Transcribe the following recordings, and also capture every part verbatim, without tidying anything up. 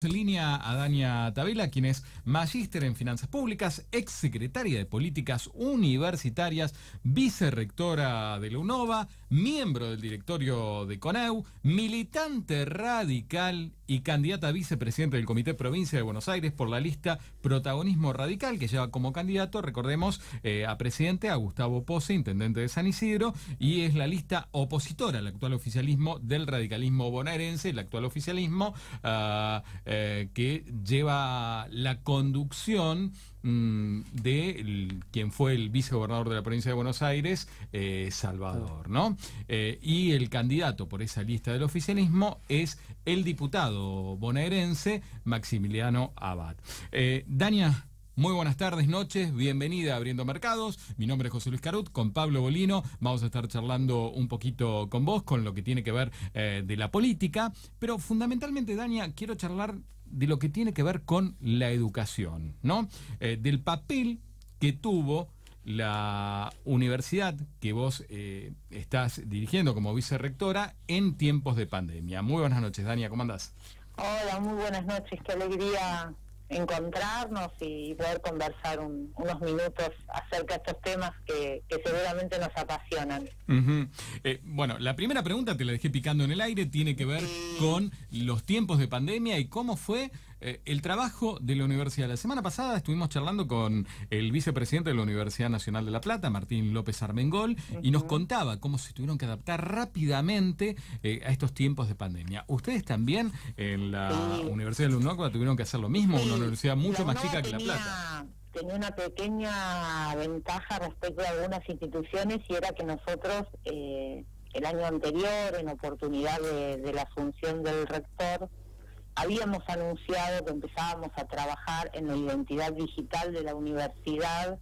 en línea a Dania Tabela, quien es magíster en Finanzas Públicas, exsecretaria de Políticas Universitarias, vicerrectora de la UNOVA, miembro del directorio de CONEU, militante radical y candidata a vicepresidente del Comité Provincia de Buenos Aires por la lista Protagonismo Radical, que lleva como candidato, recordemos, eh, a presidente a Gustavo Pose, intendente de San Isidro, y es la lista opositora al actual oficialismo del radicalismo bonaerense, el actual oficialismo uh, eh, que lleva la conducción mmm, de el, quien fue el vicegobernador de la provincia de Buenos Aires, eh, Salvador, ¿no? Eh, y el candidato por esa lista del oficialismo es el diputado bonaerense Maximiliano Abad. Eh, Dania, muy buenas tardes, noches, bienvenida a Abriendo Mercados. Mi nombre es José Luis Carut, con Pablo Bolino vamos a estar charlando un poquito con vos, con lo que tiene que ver eh, de la política, pero fundamentalmente, Dania, quiero charlar de lo que tiene que ver con la educación, ¿no? Eh, del papel que tuvo la universidad que vos eh, estás dirigiendo como vicerrectora en tiempos de pandemia. Muy buenas noches, Dania, ¿cómo andás? Hola, muy buenas noches, qué alegría encontrarnos y poder conversar un, unos minutos acerca de estos temas que, que seguramente nos apasionan. Uh-huh. eh, bueno, la primera pregunta te la dejé picando en el aire, tiene que ver sí. con los tiempos de pandemia y cómo fue eh, el trabajo de la universidad. La semana pasada estuvimos charlando con el vicepresidente de la Universidad Nacional de La Plata, Martín López Armengol, uh-huh. y nos contaba cómo se tuvieron que adaptar rápidamente eh, a estos tiempos de pandemia. ¿Ustedes también en la sí. Universidad de la UNOVA tuvieron que hacer lo mismo? Sí. Una universidad mucho más chica que La Plata. Tenía una pequeña ventaja respecto a algunas instituciones, y era que nosotros eh, el año anterior, en oportunidad de, de la asunción del rector, habíamos anunciado que empezábamos a trabajar en la identidad digital de la universidad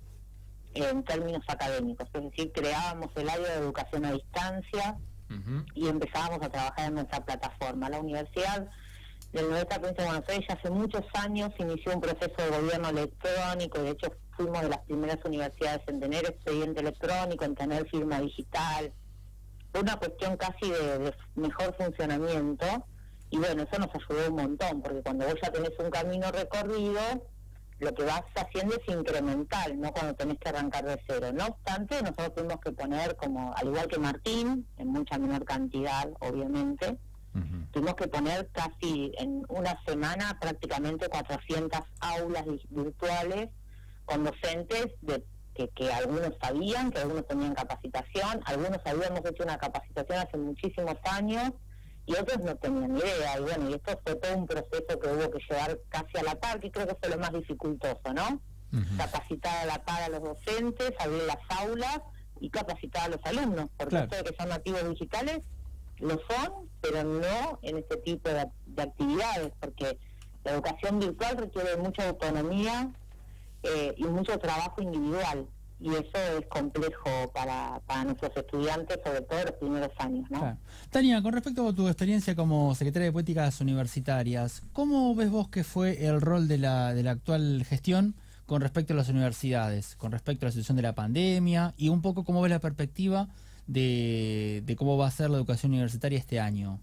en términos académicos, es decir, creábamos el área de educación a distancia uh-huh. y empezábamos a trabajar en nuestra plataforma. La universidad del Noroeste Provincia de Buenos Aires ya hace muchos años inició un proceso de gobierno electrónico, y de hecho fuimos de las primeras universidades en tener expediente electrónico, en tener firma digital, fue una cuestión casi de, de mejor funcionamiento, y bueno, eso nos ayudó un montón, porque cuando vos ya tenés un camino recorrido, lo que vas haciendo es incremental, no cuando tenés que arrancar de cero. No obstante, nosotros tuvimos que poner, como al igual que Martín, en mucha menor cantidad, obviamente, Uh-huh. tuvimos que poner casi en una semana prácticamente cuatrocientas aulas virtuales con docentes de, que, que algunos sabían, que algunos tenían capacitación, algunos habíamos hecho una capacitación hace muchísimos años y otros no tenían idea. Y bueno, y esto fue todo un proceso que hubo que llevar casi a la par, que creo que fue lo más dificultoso, ¿no? Uh-huh. Capacitar a la par a los docentes, abrir las aulas y capacitar a los alumnos, porque claro. esto de que son nativos digitales lo son, pero no en este tipo de, de actividades, porque la educación virtual requiere mucha autonomía eh, y mucho trabajo individual, y eso es complejo para, para nuestros estudiantes, sobre todo en los primeros años, ¿no? Claro. Tania, con respecto a tu experiencia como secretaria de Políticas Universitarias, ¿cómo ves vos que fue el rol de la, de la actual gestión con respecto a las universidades, con respecto a la situación de la pandemia, y un poco cómo ves la perspectiva De, de cómo va a ser la educación universitaria este año?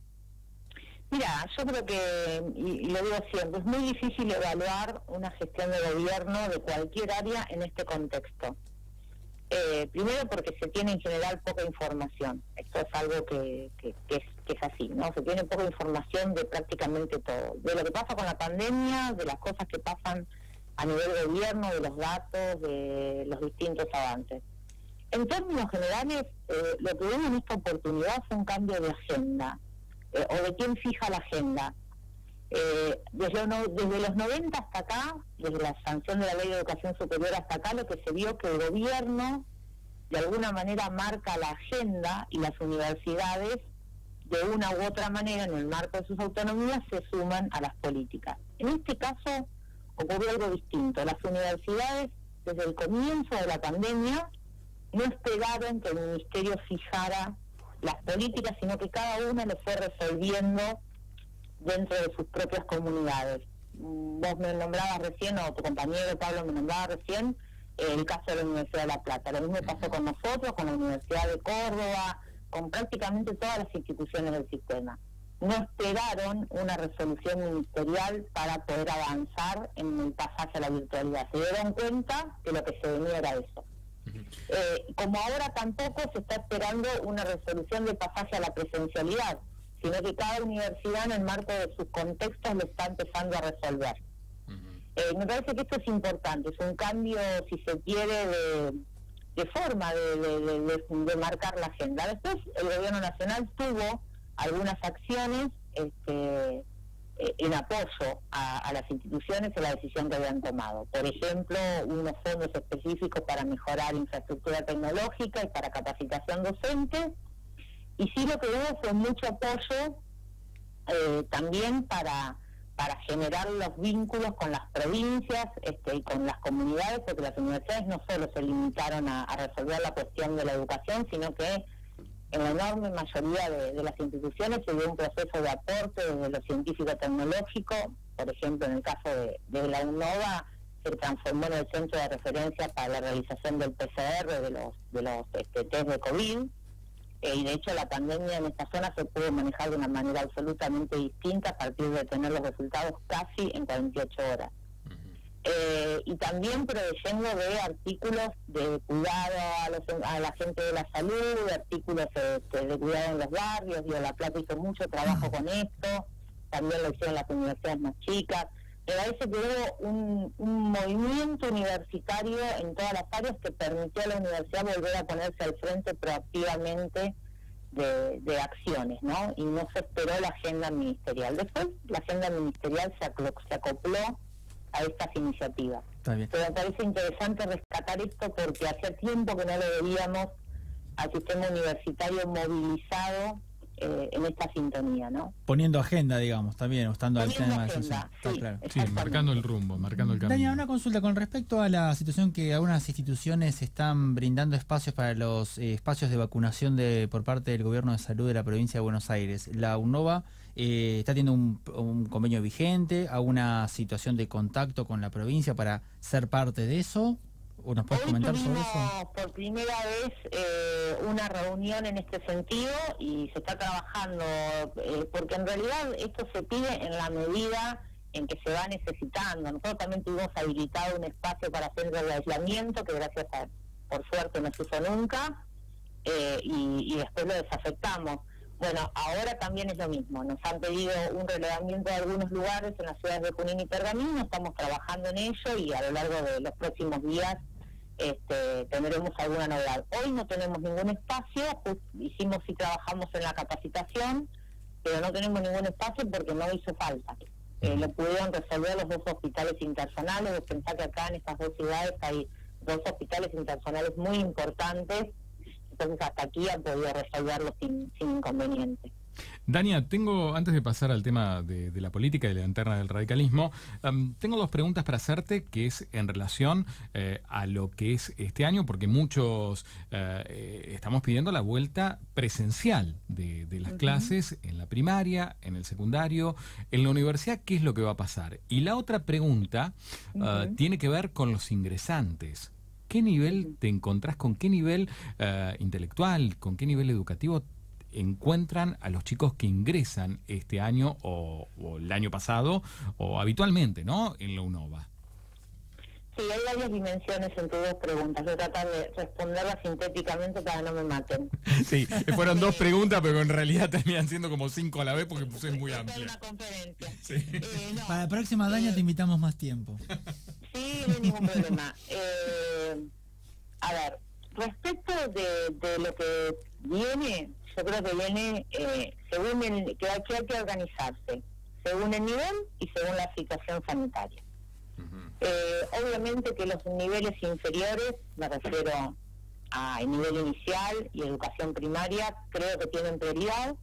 Mira, yo creo que, y, y lo digo siempre, es muy difícil evaluar una gestión de gobierno de cualquier área en este contexto. Eh, primero porque se tiene en general poca información. Esto es algo que, que, que, es, que es así, ¿no? Se tiene poca información de prácticamente todo. De lo que pasa con la pandemia, de las cosas que pasan a nivel gobierno, de los datos, de los distintos avances. En términos generales, eh, lo que vemos en esta oportunidad fue un cambio de agenda, eh, o de quién fija la agenda. Eh, desde, no, desde los noventa hasta acá, desde la sanción de la Ley de Educación Superior hasta acá, lo que se vio que el gobierno de alguna manera marca la agenda, y las universidades de una u otra manera, en el marco de sus autonomías, se suman a las políticas. En este caso ocurrió algo distinto. Las universidades, desde el comienzo de la pandemia, no esperaron que el ministerio fijara las políticas, sino que cada una lo fue resolviendo dentro de sus propias comunidades. Vos me nombrabas recién, o tu compañero Pablo me nombraba recién, el caso de la Universidad de La Plata. Lo mismo pasó con nosotros, con la Universidad de Córdoba, con prácticamente todas las instituciones del sistema. no esperaron una resolución ministerial para poder avanzar en el pasaje a la virtualidad. Se dieron cuenta que lo que se venía era eso. Eh, como ahora tampoco se está esperando una resolución de pasaje a la presencialidad, sino que cada universidad en el marco de sus contextos lo está empezando a resolver. Eh, me parece que esto es importante, es un cambio, si se quiere, de, de forma de, de, de, de, de marcar la agenda. Después el gobierno nacional tuvo algunas acciones este, en apoyo a, a las instituciones en la decisión que habían tomado. Por ejemplo, unos fondos específicos para mejorar infraestructura tecnológica y para capacitación docente. Y sí, lo que hubo fue mucho apoyo eh, también para, para generar los vínculos con las provincias este, y con las comunidades, porque las universidades no solo se limitaron a, a resolver la cuestión de la educación, sino que en la enorme mayoría de, de las instituciones se dio un proceso de aporte desde lo científico-tecnológico. Por ejemplo, en el caso de, de la UNOVA, se transformó en el centro de referencia para la realización del P C R, de los, de los este, test de COVID. Eh, y de hecho la pandemia en esta zona se pudo manejar de una manera absolutamente distinta a partir de tener los resultados casi en cuarenta y ocho horas. Eh, y también proveyendo de artículos de cuidado a, los, a la gente de la salud, de artículos de, de cuidado en los barrios. Digo, La Plata hizo mucho trabajo con esto, también lo hicieron las universidades más chicas. Me parece que hubo un, un movimiento universitario en todas las áreas que permitió a la universidad volver a ponerse al frente proactivamente de, de acciones, ¿no? Y no se esperó la agenda ministerial. Después la agenda ministerial se, aclo, se acopló a estas iniciativas. Pero me parece interesante rescatar esto porque hacía tiempo que no lo veíamos al sistema universitario movilizado eh, en esta sintonía, ¿no? Poniendo agenda, digamos, también, o estando al tema de eso. Sí, claro. Sí, marcando el rumbo, marcando el camino. Dania, una consulta con respecto a la situación que algunas instituciones están brindando espacios para los eh, espacios de vacunación de por parte del Gobierno de Salud de la provincia de Buenos Aires. La UNOVA eh, está teniendo un, un convenio vigente, alguna situación de contacto con la provincia para ser parte de eso. ¿O nos puedes Hoy comentar sobre eso? Por primera vez eh, una reunión en este sentido y se está trabajando, eh, porque en realidad esto se pide en la medida en que se va necesitando. Nosotros también tuvimos habilitado un espacio para centros de aislamiento, que gracias a, por suerte, no se usó nunca, eh, y, y después lo desafectamos. Bueno, ahora también es lo mismo. Nos han pedido un relevamiento de algunos lugares en las ciudades de Junín y Pergamino, estamos trabajando en ello y a lo largo de los próximos días Este, tendremos alguna novedad. Hoy no tenemos ningún espacio, pues, hicimos y trabajamos en la capacitación, pero no tenemos ningún espacio porque no hizo falta. Eh, lo pudieron resolver los dos hospitales interzonales. Pensá que acá en estas dos ciudades hay dos hospitales interzonales muy importantes, entonces hasta aquí han podido resolverlo sin, sin inconveniente. Dania, tengo, antes de pasar al tema de, de la política y de la interna del radicalismo, um, tengo dos preguntas para hacerte, que es en relación eh, a lo que es este año, porque muchos eh, estamos pidiendo la vuelta presencial de, de las uh-huh. clases en la primaria, en el secundario, en la universidad. ¿Qué es lo que va a pasar? Y la otra pregunta uh, uh-huh. tiene que ver con los ingresantes. ¿Qué nivel te encontrás, con qué nivel uh, intelectual, con qué nivel educativo encuentran a los chicos que ingresan este año o, o el año pasado o habitualmente, ¿no?, en la UNOVA? Sí, hay varias dimensiones en tus dos preguntas. Voy a tratar de responderlas sintéticamente para no me maten. Sí, fueron dos preguntas, pero en realidad terminan siendo como cinco a la vez porque puse muy amplia. Una conferencia. Sí. Eh, no, para la próxima, Dania, eh, te invitamos más tiempo. Sí, no hay ningún problema. Eh, a ver, respecto de, de lo que viene, yo creo que viene eh, según el, que hay, que hay que organizarse, según el nivel y según la situación sanitaria. Uh-huh. Eh, obviamente que los niveles inferiores, me refiero a nivel inicial y educación primaria, creo que tienen prioridad.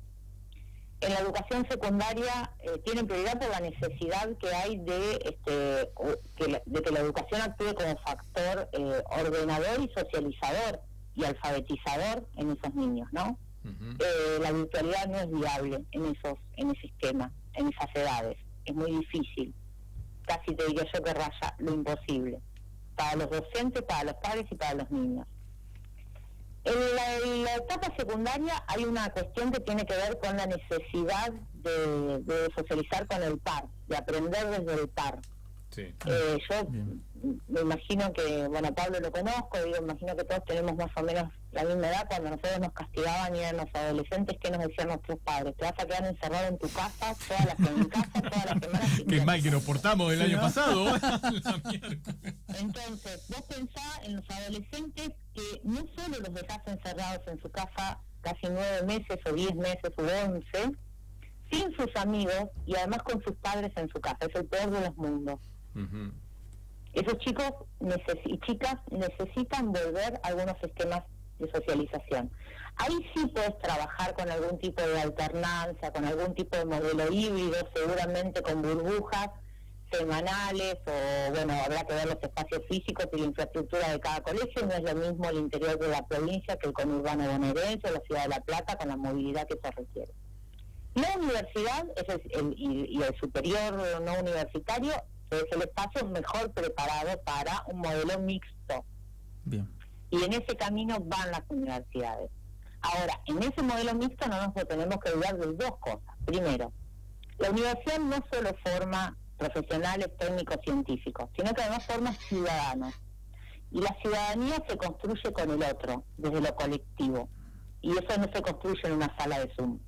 En la educación secundaria eh, tienen prioridad por la necesidad que hay de, este, que la, de que la educación actúe como factor eh, ordenador y socializador y alfabetizador en esos niños, ¿no? Uh-huh. Eh, la virtualidad no es viable en esos en ese esquema, en esas edades. Es muy difícil. Casi te diría yo que raya lo imposible. Para los docentes, para los padres y para los niños. En la, en la etapa secundaria hay una cuestión que tiene que ver con la necesidad de, de socializar con el par, de aprender desde el par. Sí. Eh, yo Bien. me imagino que, bueno, Pablo lo conozco, digo, imagino que todos tenemos más o menos la misma edad. Cuando nosotros nos castigaban y éramos adolescentes, ¿qué nos decían nuestros padres? Te vas a quedar encerrado en tu casa, todas las en casa, todas las semanas. Qué mal que nos portamos el Sí, año ¿no? pasado. La mierda. Entonces, vos pensás en los adolescentes que no solo los dejás encerrados en su casa casi nueve meses o diez meses o once, sin sus amigos y además con sus padres en su casa. Es el peor de los mundos. Ujú. Esos chicos neces- y chicas necesitan volver a algunos esquemas de socialización. Ahí sí puedes trabajar con algún tipo de alternancia, con algún tipo de modelo híbrido, seguramente con burbujas semanales, o bueno, habrá que ver los espacios físicos y la infraestructura de cada colegio. No es lo mismo el interior de la provincia que el conurbano bonaerense o la ciudad de La Plata, con la movilidad que se requiere. La universidad es el, el- y, y el superior no universitario es el espacio mejor preparado para un modelo mixto, Bien. y en ese camino van las universidades. Ahora, en ese modelo mixto no nos tenemos que olvidar de dos cosas. Primero, la universidad no solo forma profesionales, técnicos, científicos, sino que además forma ciudadanos. Y la ciudadanía se construye con el otro, desde lo colectivo. Y eso no se construye en una sala de Zoom.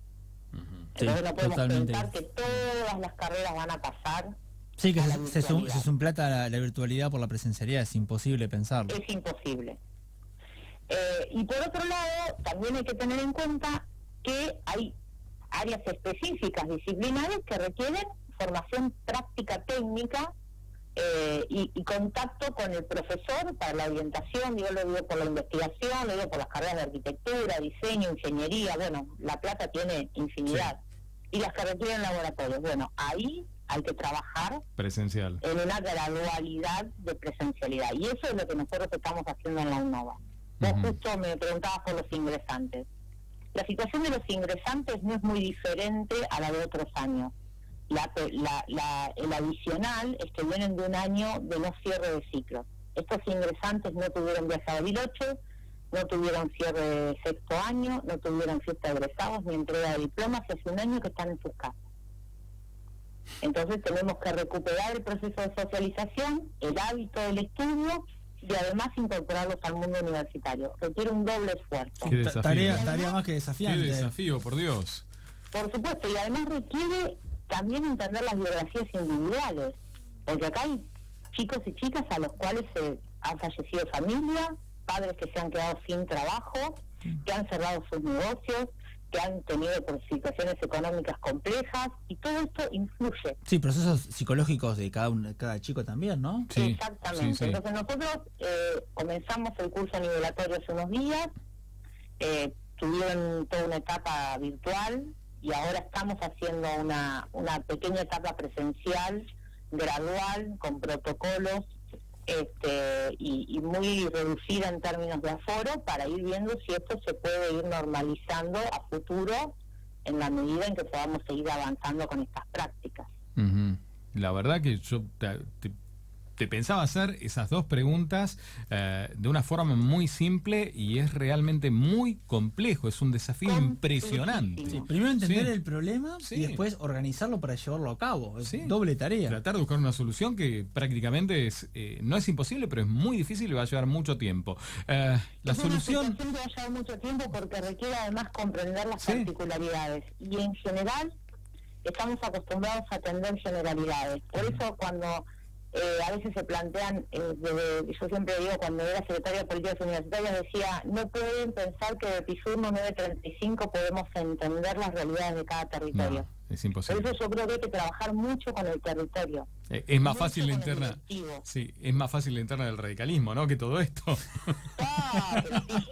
Sí, Entonces no podemos totalmente. pensar que todas las carreras van a pasar. Sí, que a la se, se, sum- virtualidad. se suplata la, la virtualidad por la presencialidad, es imposible pensarlo. Es imposible. Eh, y por otro lado, también hay que tener en cuenta que hay áreas específicas, disciplinares, que requieren formación práctica técnica eh, y, y contacto con el profesor para la orientación. Yo lo digo por la investigación, lo digo por las carreras de arquitectura, diseño, ingeniería. Bueno, La Plata tiene infinidad. Y las que requieren laboratorios. Bueno, ahí hay que trabajar Presencial. en una gradualidad de presencialidad. Y eso es lo que nosotros estamos haciendo en la UNOVA. Vos Ujú. justo me preguntabas por los ingresantes. La situación de los ingresantes no es muy diferente a la de otros años. La, la, la, el adicional es que vienen de un año de no cierre de ciclos. Estos ingresantes no tuvieron viaje a Bariloche, no tuvieron cierre de sexto año, no tuvieron fiesta de egresados ni entrega de diplomas, y hace un año que están en sus casas. Entonces tenemos que recuperar el proceso de socialización, el hábito del estudio y además incorporarlos al mundo universitario. Requiere un doble esfuerzo. Qué Ta- desafío. Tarea, tarea más que Qué desafiante. desafío, por Dios. Por supuesto, y además requiere también entender las biografías individuales, porque acá hay chicos y chicas a los cuales se han fallecido familia, padres que se han quedado sin trabajo, que han cerrado sus negocios, que han tenido por situaciones económicas complejas, y todo esto influye. Sí, procesos psicológicos de cada, un- cada chico también, ¿no? Sí, Exactamente. sí, sí. Entonces nosotros eh, comenzamos el curso nivelatorio hace unos días, eh, tuvieron toda una etapa virtual y ahora estamos haciendo una, una pequeña etapa presencial, gradual, con protocolos este, y, y muy reducida en términos de aforo, para ir viendo si esto se puede ir normalizando a futuro en la medida en que podamos seguir avanzando con estas prácticas. Ujú. La verdad que yo te, te- te pensaba hacer esas dos preguntas eh, de una forma muy simple, y es realmente muy complejo, es un desafío Complejísimo. impresionante. Sí, primero entender Sí. el problema Sí. y después organizarlo para llevarlo a cabo. Es Sí. doble tarea. Tratar de buscar una solución que prácticamente es eh, no es imposible, pero es muy difícil y va a llevar mucho tiempo. Eh, la Es una solución... situación que va a llevar mucho tiempo porque requiere además comprender las Sí. particularidades, y en general estamos acostumbrados a atender generalidades. Por eso cuando eh, a veces se plantean, eh, desde- yo siempre digo, cuando era secretaria de Políticas Universitarias decía, no pueden pensar que de Pisurno nueve treinta y cinco podemos entender las realidades de cada territorio. No, es Por imposible. eso yo creo que hay que trabajar mucho con el territorio. Eh, es más mucho fácil la con el interna... directivo. Sí, es más fácil la interna del radicalismo, ¿no? Que todo esto. Ah, pero sí.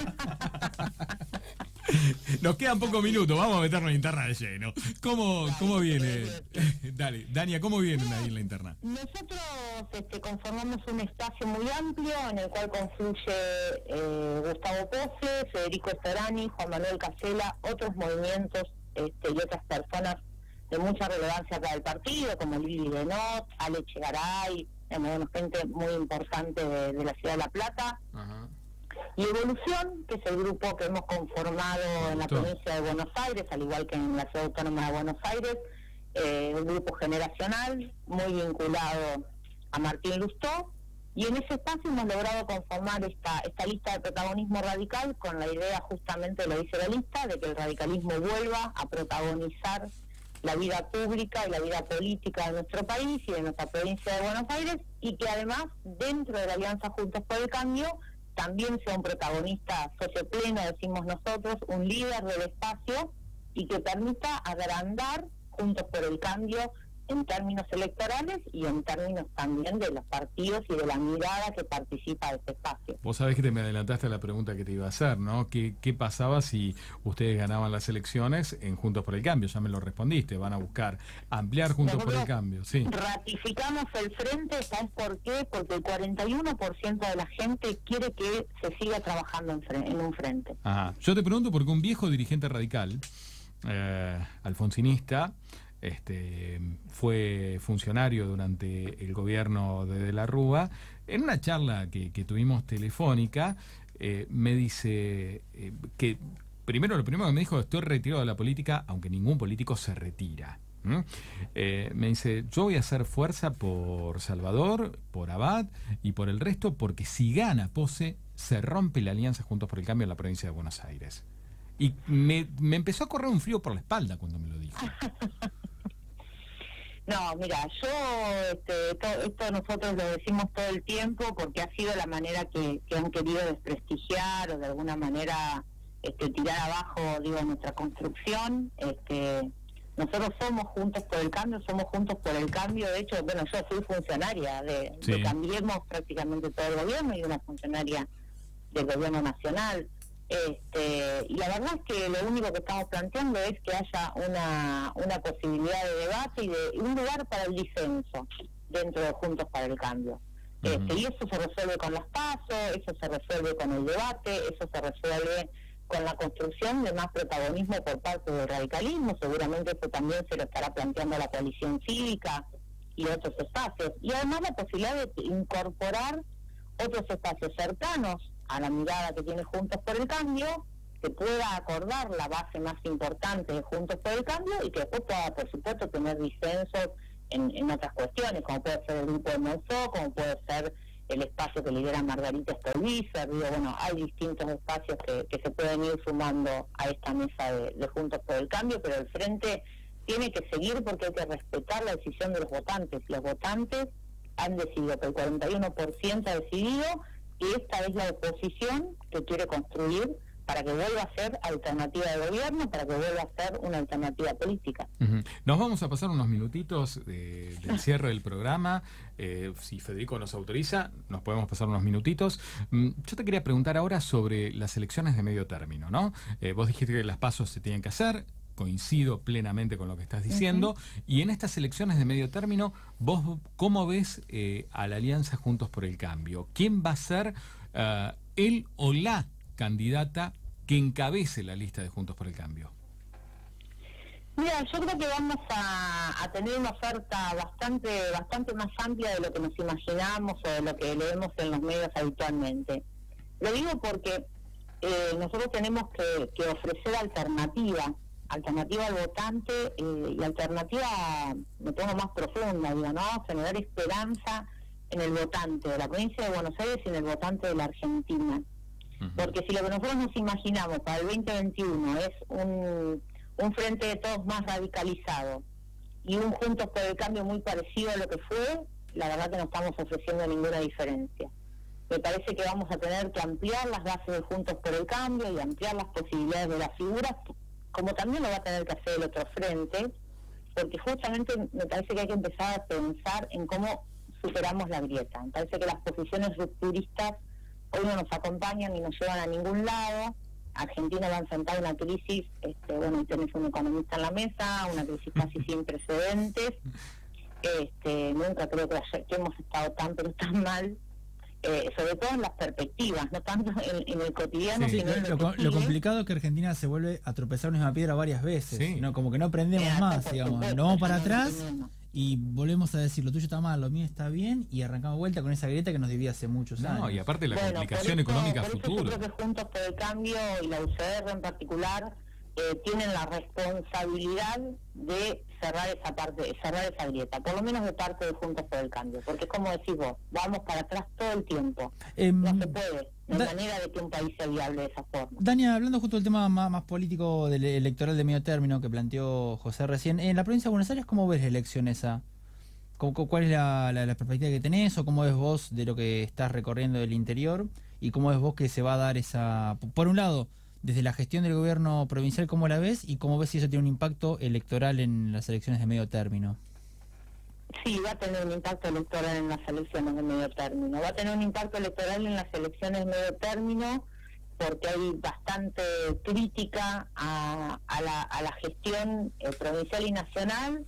Nos quedan pocos minutos, vamos a meternos en la interna de lleno. ¿Cómo, cómo viene? Dale, Dania, ¿cómo vienen ahí en la interna? Nosotros este, conformamos un espacio muy amplio en el cual confluye eh, Gustavo Pose, Federico Storani, Juan Manuel Casela, otros movimientos este, y otras personas de mucha relevancia para el partido, como Lili Benot, Ale Chegaray, digamos, bueno, gente muy importante de, de la ciudad de La Plata. Ajá. Y Evolución, que es el grupo que hemos conformado en la provincia de Buenos Aires, al igual que en la Ciudad Autónoma de Buenos Aires, eh, un grupo generacional muy vinculado a Martín Lustó, y en ese espacio hemos logrado conformar esta, esta lista de protagonismo radical con la idea, justamente lo dice la lista, de que el radicalismo vuelva a protagonizar la vida pública y la vida política de nuestro país y de nuestra provincia de Buenos Aires, y que además dentro de la Alianza Juntos por el Cambio también sea un protagonista sociopleno, decimos nosotros, un líder del espacio, y que permita agrandar Juntos por el Cambio en términos electorales y en términos también de los partidos y de la mirada que participa de este espacio. Vos sabés que te me adelantaste a la pregunta que te iba a hacer, ¿no? ¿Qué, qué pasaba si ustedes ganaban las elecciones en Juntos por el Cambio? Ya me lo respondiste, van a buscar ampliar Juntos Nosotros por el Cambio, sí. Ratificamos el frente, ¿sabes por qué? Porque el cuarenta y uno por ciento de la gente quiere que se siga trabajando en, fre en un frente. Ajá. Yo te pregunto porque un viejo dirigente radical, eh, alfonsinista, Este, fue funcionario durante el gobierno de De la Rúa. En una charla que, que tuvimos telefónica, eh, me dice eh, que, primero, lo primero que me dijo, estoy retirado de la política, aunque ningún político se retira. ¿Mm? Eh, me dice, yo voy a hacer fuerza por Salvador, por Abad y por el resto, porque si gana Pose, se rompe la alianza Juntos por el Cambio en la provincia de Buenos Aires. Y me, me empezó a correr un frío por la espalda cuando me lo dijo. No, mira, yo este, todo, esto nosotros lo decimos todo el tiempo porque ha sido la manera que, que han querido desprestigiar o de alguna manera este, tirar abajo, digo, nuestra construcción. Este, nosotros somos Juntos por el Cambio, somos Juntos por el Cambio. De hecho, bueno, yo fui funcionaria de, sí. de Cambiemos prácticamente todo el gobierno y una funcionaria del gobierno nacional. Este, y la verdad es que lo único que estamos planteando es que haya una, una posibilidad de debate y de un lugar para el disenso dentro de Juntos para el Cambio. Uh-huh. Este, y eso se resuelve con los pasos, eso se resuelve con el debate, eso se resuelve con la construcción de más protagonismo por parte del radicalismo. Seguramente eso también se lo estará planteando la coalición cívica y otros espacios. Y además la posibilidad de incorporar otros espacios cercanos a la mirada que tiene Juntos por el Cambio, que pueda acordar la base más importante de Juntos por el Cambio y que después pueda, por supuesto, tener disensos en, en otras cuestiones, como puede ser el grupo de Monzó, como puede ser el espacio que lidera Margarita Stolbizer. Digo, bueno, hay distintos espacios que, que se pueden ir sumando a esta mesa de, de Juntos por el Cambio, pero el Frente tiene que seguir porque hay que respetar la decisión de los votantes. Los votantes han decidido, que el cuarenta y uno por ciento ha decidido que esta es la oposición que quiere construir para que vuelva a ser alternativa de gobierno, para que vuelva a ser una alternativa política. Uh-huh. Nos vamos a pasar unos minutitos de, del cierre del programa. Eh, si Federico nos autoriza, nos podemos pasar unos minutitos. Mm, yo te quería preguntar ahora sobre las elecciones de medio término, ¿no? Eh, vos dijiste que las pasos se tienen que hacer. Coincido plenamente con lo que estás diciendo. Uh-huh. Y en estas elecciones de medio término, ¿vos cómo ves eh, a la Alianza Juntos por el Cambio? ¿Quién va a ser uh, él o la candidata que encabece la lista de Juntos por el Cambio? Mira, yo creo que vamos a, a tener una oferta bastante bastante más amplia de lo que nos imaginamos o de lo que leemos en los medios habitualmente. Lo digo porque eh, nosotros tenemos que, que ofrecer alternativa. alternativa al votante eh, y alternativa, me pongo más profunda, digo, ¿no? Generar esperanza en el votante de la provincia de Buenos Aires y en el votante de la Argentina. Uh-huh. Porque si lo que nosotros nos imaginamos para el veinte veintiuno es un, un frente de todos más radicalizado y un Juntos por el Cambio muy parecido a lo que fue, la verdad que no estamos ofreciendo ninguna diferencia. Me parece que vamos a tener que ampliar las bases de Juntos por el Cambio y ampliar las posibilidades de las figuras, como también lo va a tener que hacer el otro frente, porque justamente me parece que hay que empezar a pensar en cómo superamos la grieta. Me parece que las posiciones rupturistas hoy no nos acompañan y no llevan a ningún lado. Argentina va a enfrentar una crisis, este, bueno, tenés un economista en la mesa, una crisis casi sin precedentes. Este, nunca creo que, haya, que hemos estado tan, pero tan mal. Eh, sobre todo en las perspectivas, no tanto en, en el cotidiano, sí, sino lo, en lo, lo, lo complicado es que Argentina se vuelve a tropezar en una misma piedra varias veces, sí. ¿no? Como que no aprendemos eh, más, digamos, nos vamos para atrás y volvemos a decir, lo tuyo está mal, lo mío está bien, y arrancamos vuelta con esa grieta que nos divide hace muchos no, años. No, y aparte la bueno, complicación eso, económica por futuro. Eso yo creo que Juntos por el Cambio y la U C R en particular eh, tienen la responsabilidad de cerrar esa parte, cerrar esa grieta, por lo menos de parte de Juntos por el Cambio, porque como decís vos, vamos para atrás todo el tiempo. Eh, no se puede, no hay manera de que un país sea viable de esa forma. Dania, hablando justo del tema más, más político del electoral de medio término que planteó José recién, en la provincia de Buenos Aires, ¿cómo ves la elección esa? ¿Cuál es la, la, la perspectiva que tenés, o cómo ves vos de lo que estás recorriendo del interior, y cómo ves vos que se va a dar esa, por un lado, desde la gestión del gobierno provincial, cómo la ves, y cómo ves si eso tiene un impacto electoral en las elecciones de medio término? Sí, va a tener un impacto electoral en las elecciones de medio término. Va a tener un impacto electoral en las elecciones de medio término porque hay bastante crítica a, a, la, a la gestión eh, provincial y nacional.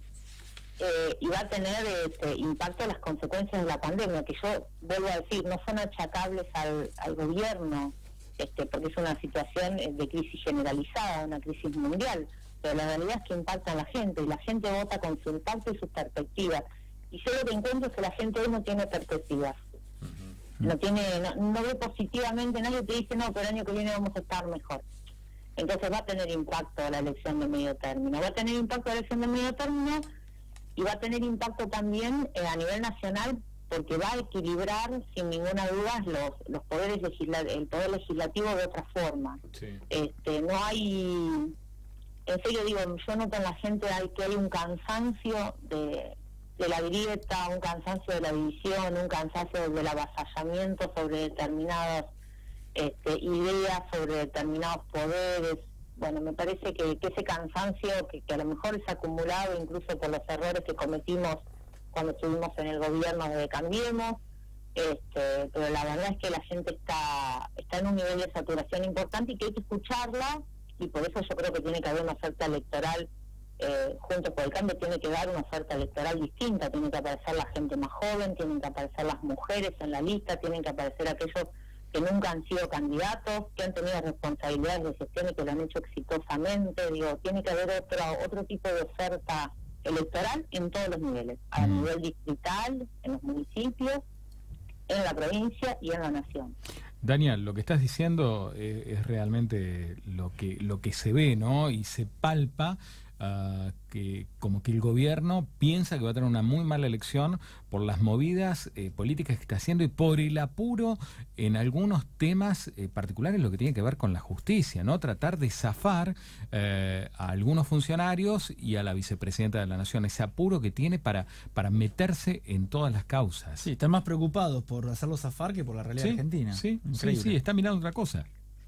Eh, y va a tener este, impacto en las consecuencias de la pandemia, que yo vuelvo a decir, no son achacables al, al gobierno, este, porque es una situación de crisis generalizada, una crisis mundial, pero la realidad es que impacta a la gente, y la gente vota con su impacto y sus perspectivas. Y yo lo que encuentro es que la gente hoy no tiene perspectivas. Uh-huh. No tiene, no, no ve positivamente, nadie te dice, no, pero el año que viene vamos a estar mejor. Entonces va a tener impacto la elección de medio término. Va a tener impacto la elección de medio término y va a tener impacto también eh, a nivel nacional, porque va a equilibrar sin ninguna duda los los poderes legisla el poder legislativo de otra forma. Sí. Este, no hay, en serio digo, yo noto en la gente hay, que hay un cansancio de, de la grieta, un cansancio de la división, un cansancio del avasallamiento sobre determinadas este, ideas, sobre determinados poderes. Bueno, me parece que, que ese cansancio, que, que a lo mejor es acumulado incluso por los errores que cometimos cuando estuvimos en el gobierno de Cambiemos, este, pero la verdad es que la gente está está en un nivel de saturación importante y que hay que escucharla, y por eso yo creo que tiene que haber una oferta electoral, eh, Juntos por el Cambio tiene que dar una oferta electoral distinta, tiene que aparecer la gente más joven, tienen que aparecer las mujeres en la lista, tienen que aparecer aquellos que nunca han sido candidatos, que han tenido responsabilidades de gestión y que lo han hecho exitosamente. Digo, tiene que haber otro otro tipo de oferta electoral en todos los niveles, a mm. nivel distrital, en los municipios, en la provincia y en la nación. Daniel, lo que estás diciendo es, es realmente lo que lo que se ve, ¿no? Y se palpa. Uh, que como que el gobierno piensa que va a tener una muy mala elección por las movidas eh, políticas que está haciendo y por el apuro en algunos temas eh, particulares, lo que tiene que ver con la justicia, ¿no? Tratar de zafar eh, a algunos funcionarios y a la vicepresidenta de la Nación, ese apuro que tiene para, para meterse en todas las causas. Sí, están más preocupados por hacerlo zafar que por la realidad sí, argentina. Sí, sí, sí, está mirando otra cosa.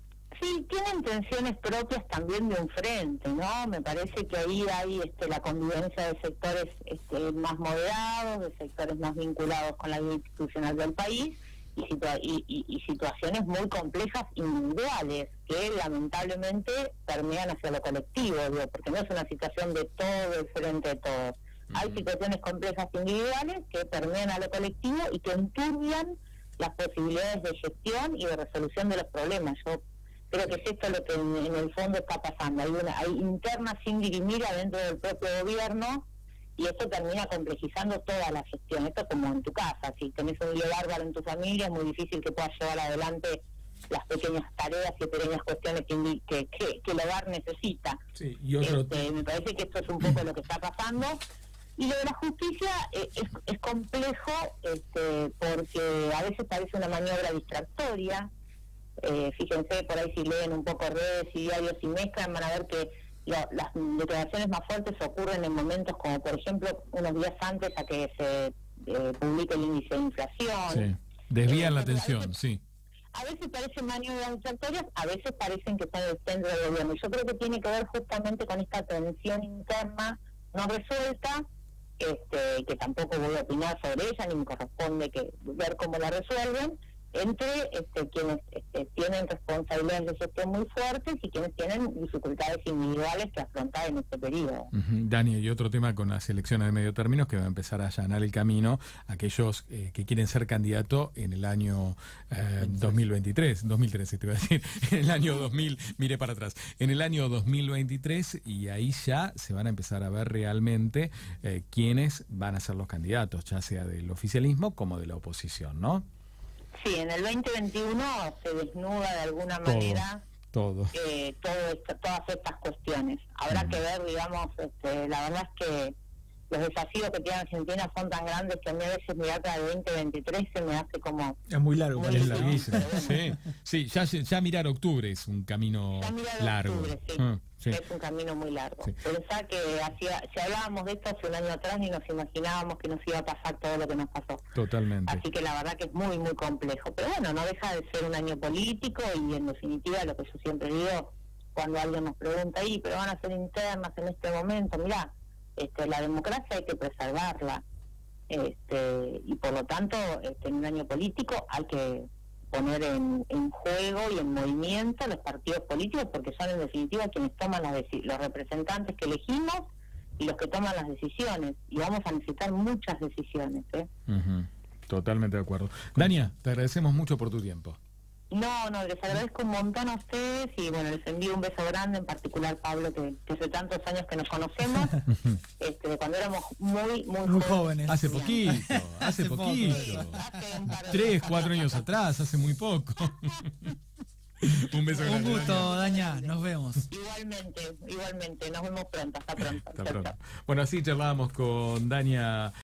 Sí, tienen intenciones propias también de un frente, ¿no? Me parece que ahí hay este, la convivencia de sectores este, más moderados, de sectores más vinculados con la vida institucional del país y, situa y, y, y situaciones muy complejas individuales que lamentablemente permean hacia lo colectivo, digo, porque no es una situación de todo el frente de todos. Uh-huh. Hay situaciones complejas individuales que permean a lo colectivo y que enturbian las posibilidades de gestión y de resolución de los problemas. Yo creo que es esto lo que en, en el fondo está pasando. Hay una hay internas sin dirimir adentro del propio gobierno y esto termina complejizando toda la gestión. Esto como en tu casa, si tenés un lío bárbaro en tu familia, es muy difícil que puedas llevar adelante las pequeñas tareas y pequeñas cuestiones que, que, que, que el hogar necesita. Sí, y otro... este, me parece que esto es un poco lo que está pasando. Y lo de la justicia eh, es, es complejo este, porque a veces parece una maniobra distractoria. Eh, fíjense, por ahí si leen un poco redes y diarios y mezclan, van a ver que lo, las declaraciones más fuertes ocurren en momentos como, por ejemplo, unos días antes a que se eh, publique el índice de inflación. Sí. Desvían eh, la atención, a veces, sí. A veces parecen maniobras distractorias, a veces parecen que están en el centro del gobierno. Y yo creo que tiene que ver justamente con esta tensión interna no resuelta, este, que tampoco voy a opinar sobre ella, ni me corresponde que ver cómo la resuelven, entre este, quienes este, tienen responsabilidades de gestión muy fuertes y quienes tienen dificultades individuales que afrontar en este periodo. Uh-huh. Dani, y otro tema con las elecciones de medio término que va a empezar a allanar el camino a aquellos eh, que quieren ser candidato en el año eh, dos mil veintitrés, dos mil trece te iba a decir, en el año dos mil, mire para atrás, en el año dos mil veintitrés, y ahí ya se van a empezar a ver realmente eh, quiénes van a ser los candidatos, ya sea del oficialismo como de la oposición, ¿no? Sí, en el veinte veintiuno se desnuda de alguna todo, manera todo. Eh, todo esto, todas estas cuestiones. Habrá mm. que ver, digamos, este, la verdad es que los desafíos que tiene Argentina son tan grandes que a mí a veces mirar para el veinte veintitrés se me hace como... Es muy largo. Muy es larguísimo. Sí, sí ya, ya mirar octubre es un camino largo. Octubre, sí. Ah, sí. Es un camino muy largo. Sí. Pensá que hacía, si hablábamos de esto hace un año atrás ni nos imaginábamos que nos iba a pasar todo lo que nos pasó. Totalmente. Así que la verdad que es muy, muy complejo. Pero bueno, no deja de ser un año político y en definitiva lo que yo siempre digo cuando alguien nos pregunta, ¿y pero van a ser internas en este momento? Mirá, Este, la democracia hay que preservarla, este, y por lo tanto este, en un año político hay que poner en, en juego y en movimiento los partidos políticos porque son en definitiva quienes toman las deci- los representantes que elegimos y los que toman las decisiones, y vamos a necesitar muchas decisiones. ¿eh? Uh-huh. Totalmente de acuerdo. Dania, te agradecemos mucho por tu tiempo. No, no, les agradezco un montón a ustedes y bueno, les envío un beso grande, en particular Pablo, que, que hace tantos años que nos conocemos, este, de cuando éramos muy, muy, muy jóvenes. jóvenes. Hace poquito, hace, hace poquito. Hace Tres, cuatro años atrás, hace muy poco. Un beso grande. Un gusto, Daña, nos vemos. Igualmente, igualmente, nos vemos pronto, hasta pronto. Hasta pronto. Bueno, así charlábamos con Dania.